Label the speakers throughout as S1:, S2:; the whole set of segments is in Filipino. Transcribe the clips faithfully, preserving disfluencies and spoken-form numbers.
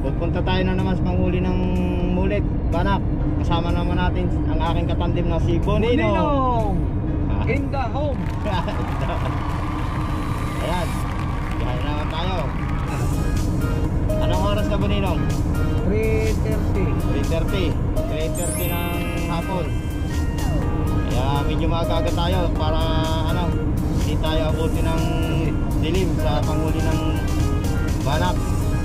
S1: pupunta tayo na naman sa panghuli ng mulit, banak. Kasama naman natin ang aking katandim na si Bonino.
S2: Bonino! In the home!
S1: Ayan, kaya naman tayo. Anong oras ka, Bonino?
S2: three thirty.
S1: three thirty. three thirty ng hapon. Kaya medyo maaga tayo para ano, hindi tayo abuti ng dilim sa panghuli ng banak.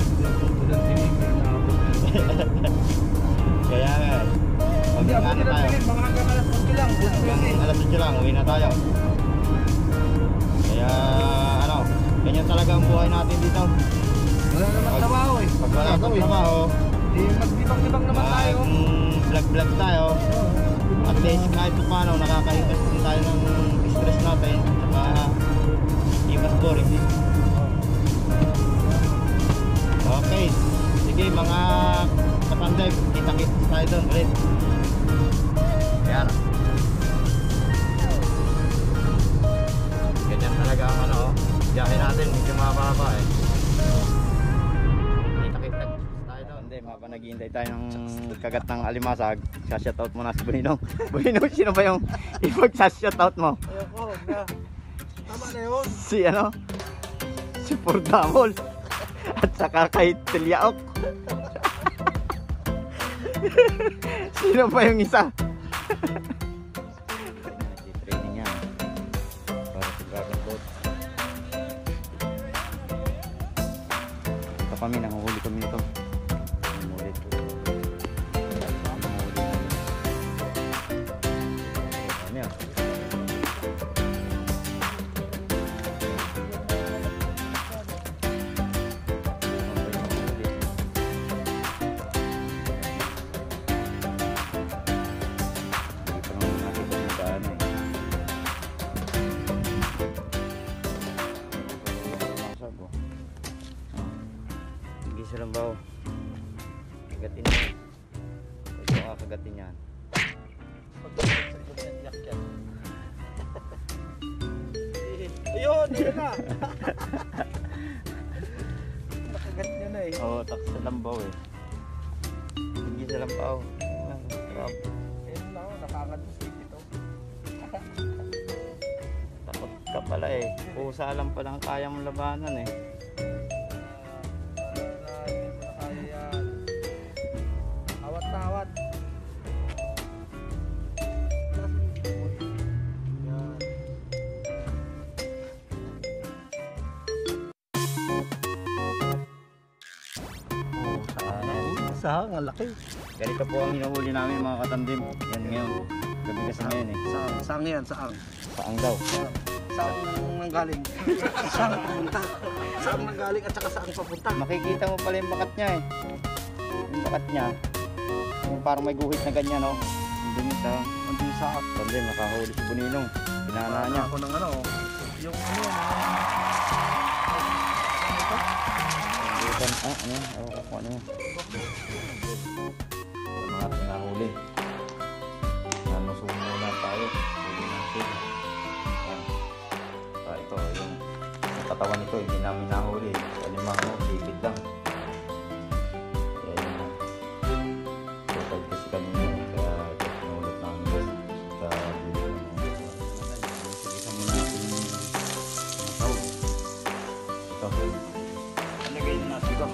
S1: Kaya nga,
S2: Hindi ako
S1: ano tayo,
S2: nila mga hanggang alas eight lang.
S1: hanggang alas eight lang, uwi na tayo. Kaya ano, ganyan talaga ang buhay natin dito.
S2: Wala naman trabaho eh.
S1: Pag wala kang trabaho,
S2: Di magbibang-libang naman tayo.
S1: vlog-vlog tayo. At least kahit paano nakakahigas din tayo ng stress natin. Saka di mas boring din. Okay, sige mga katandem, kita-kita tayo doon ulit. Ayan. Ganyan talaga ang ano, biyahe natin, medyo mababa eh. Kita-kita tayo doon. Hindi, mababa naghihintay tayo ng kagat ng alimasag. Sa-shoutout mo na si Bonino. Bonino, sino ba yung ipag-shoutout mo?
S2: Ayoko, huwag na. Tama na yun.
S1: Si ano? Si Pordamol. At saka kay Tilyaok. Sino pa yung isa? Training yan para sa dragon boat. Ito kami, nanguhuli kami nito. Nanguhuli ito. Nanguhuli namin. Ano yan? Silang baw. Kagatin niya. Ito nga kagatin niyan.
S2: Ayun, yun na. Nakagat niya na eh.
S1: Oo, oh, takot sa lambaw eh. Hindi sa lambaw. Crap.
S2: Ayun lang, nakagat mo sa ito.
S1: Takot ka pala eh. Pusa lang pala ang kaya mong labanan eh.
S2: Awat-awat.
S1: Saan? Ang laki. Ganito po ang hinuhuli namin mga katandim. Yan ngayon. Gabi kasi ngayon eh.
S2: Saan? Saan yan? Saan?
S1: Saang daw.
S2: Saan nanggaling? Saan papunta? Saan nanggaling at saka saan papunta?
S1: Makikita mo pala yung bakat niya eh. Yung bakat niya. Yung parang may guhit na ganyan no. Hindi sa
S2: Hindi sa
S1: katandim. Nakahuli si Bonino. Pinana niya.
S2: ako ng ano. Yung ano yan.
S1: Bukan, ah, ano yan? Ewan ko kung ano yan. Yung mga pinahuli. Nanusong muna tayo. Huli natin. Ayan. Ah, ito, yung yung katawan nito, hindi namin nahuli. Alimang mo, bibid lang. Kaya yun na. So, kahit kasi kanina, kaya pinulot namin guys. Sa dulo ng mga. Sige, muna natin yung mga tao. Ito. Lagay na natin ito.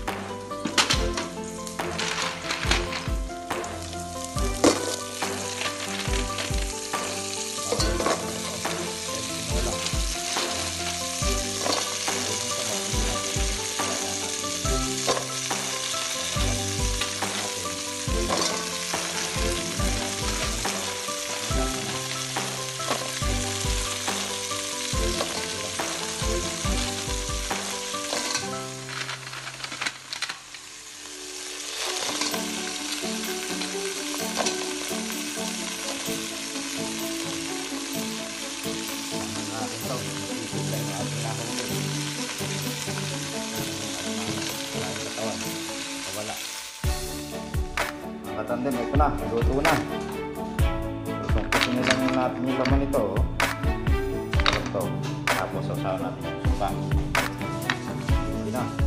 S1: Tandem, ito na, luto na. Kasi nilang natin yung laman ito. Ito. Tapos sasawa natin yung suka. Hindi na.